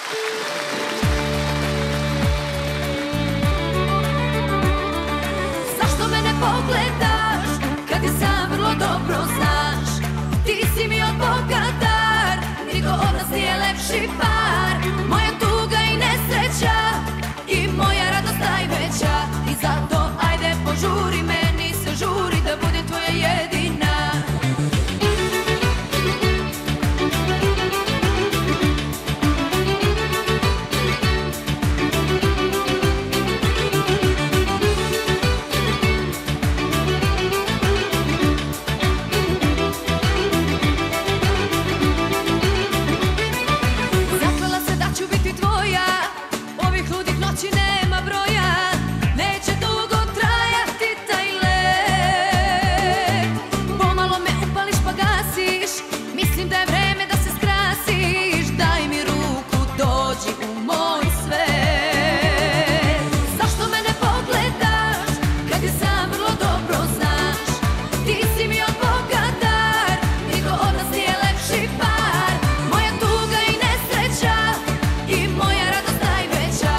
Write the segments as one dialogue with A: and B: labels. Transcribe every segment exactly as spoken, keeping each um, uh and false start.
A: Zašto me ne pogledaš, kad i sam vrlo dobro znaš? Ti si mi od Boga dar, niko od nas nije lepši par. Moja tuga i nesreća i moja radost najveća. I zato ajde požuri, meni se žuri da budem tvoja jedina. Nema broja, neće dugo trajati taj let. Pomalo me upališ pa gasiš, mislim da je vreme da se skrasiš. Daj mi ruku, dođi u moj svet. Zašto me ne pogledaš, kad je sam vrlo dobro znaš? Ti si mi od Boga dar, niko od nas nije lepši par. Moja tuga i nesreća i moja radost najveća.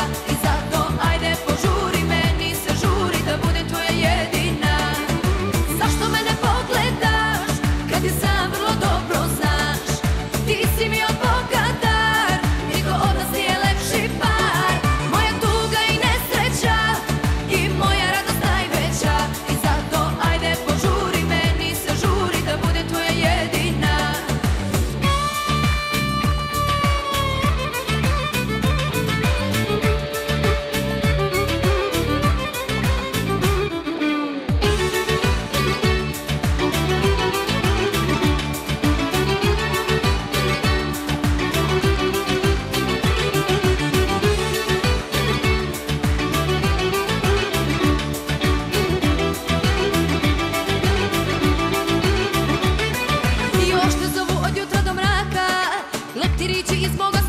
A: Leptirići iz moga